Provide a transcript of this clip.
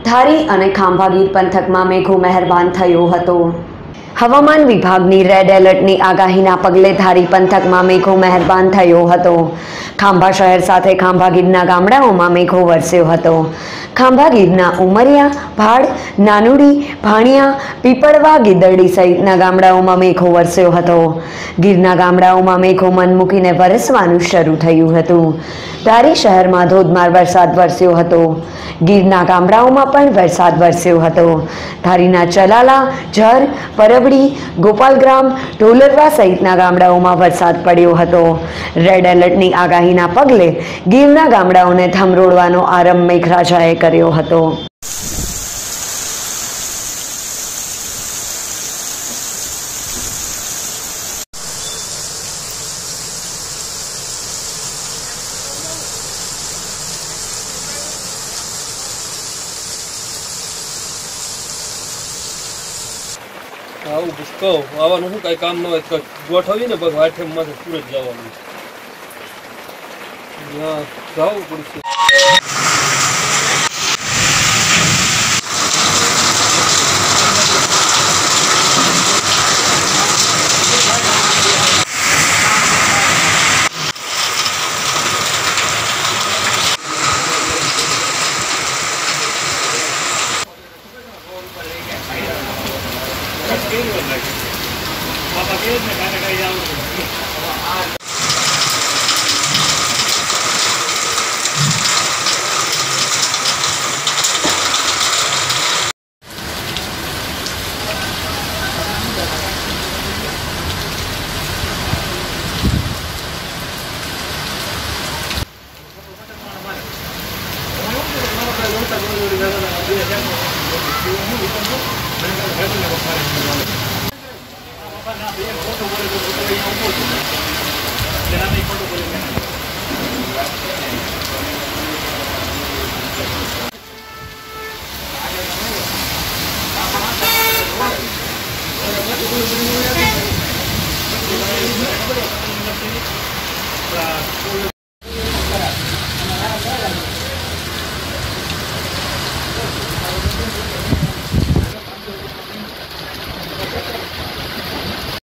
ધારી અને ખાંભા ગીર પંથકમાં મેઘો મહેરબાન થયો હતો। હવામાન વિભાગની રેડ એલર્ટની આગાહીના પગલે ધારી પંથકમાં મેઘો મહેરબાન થયો હતો। ખાંભા શહેર સાથે ખાંભા ગીરના ગામડાઓમાં મેઘો વરસ્યો હતો। ખાંભા ગીરના ઉમરિયા, ભાડ, નાનુડી, ભાણિયા, પીપળવા, ગીદરડી સહિતના ગામડાઓમાં મેઘો વરસ્યો હતો। ગીરના ગામડાઓમાં મેઘો મન મૂકીને વરસવાનું શરૂ થયું હતું। ધારી શહેરમાં ધોધમાર વરસાદ વરસ્યો હતો। ગીરના ગામડાઓમાં પણ વરસાદ વરસ્યો હતો। ધારીના ચલાલા, જર, પરબડી, ગોપાલગ્રામ, ઢોલરવા સહિતના ગામડાઓમાં વરસાદ પડ્યો હતો। રેડ એલર્ટની આગાહીના પગલે ગીરના ગામડાઓને થમરોળવાનો આરંભ મેઘરાજાએ કર્યો હતો। આવું પુષ્કળ આવવાનું શું કઈ કામ ન હોય તો ગોઠવીને બસ આઠમમાં સુરત જવાનું જવું પડશે।